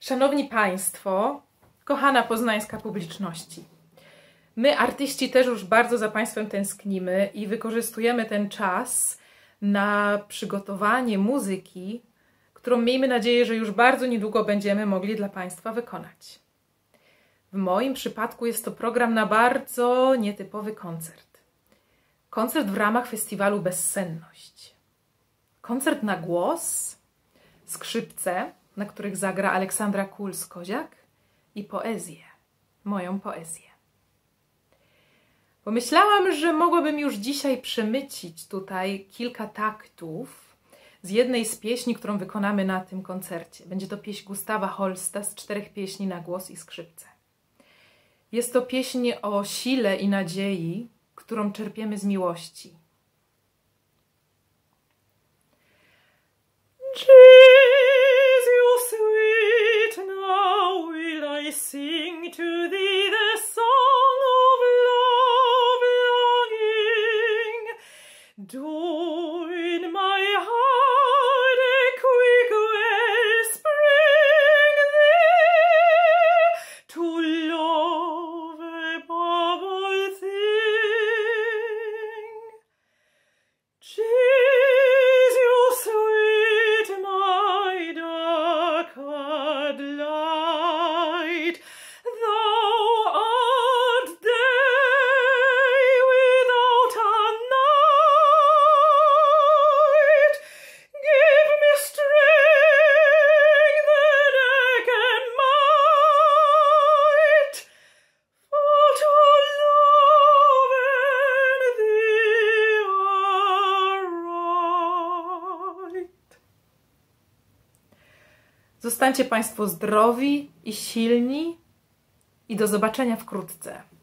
Szanowni Państwo, kochana poznańska publiczności, my artyści też już bardzo za Państwem tęsknimy i wykorzystujemy ten czas na przygotowanie muzyki, którą miejmy nadzieję, że już bardzo niedługo będziemy mogli dla Państwa wykonać. W moim przypadku jest to program na bardzo nietypowy koncert. Koncert w ramach festiwalu Bezsenność. Koncert na głos, skrzypce, na których zagra Aleksandra Kuls-Koziak, i poezję, moją poezję. Pomyślałam, że mogłabym już dzisiaj przemycić tutaj kilka taktów z jednej z pieśni, którą wykonamy na tym koncercie. Będzie to pieśń Gustawa Holsta z 4 pieśni na głos i skrzypce. Jest to pieśń o sile i nadziei, którą czerpiemy z miłości. Jesus, sweet, now will I sing to thee the song of love longing. Do in my heart a quick wellspring thee to love above all things. Jesus, sweet, my dark-eyed light, thou art day without a night. Give me strength that I can might, for to love and thee are right. Zostańcie Państwo zdrowi i silni i do zobaczenia wkrótce.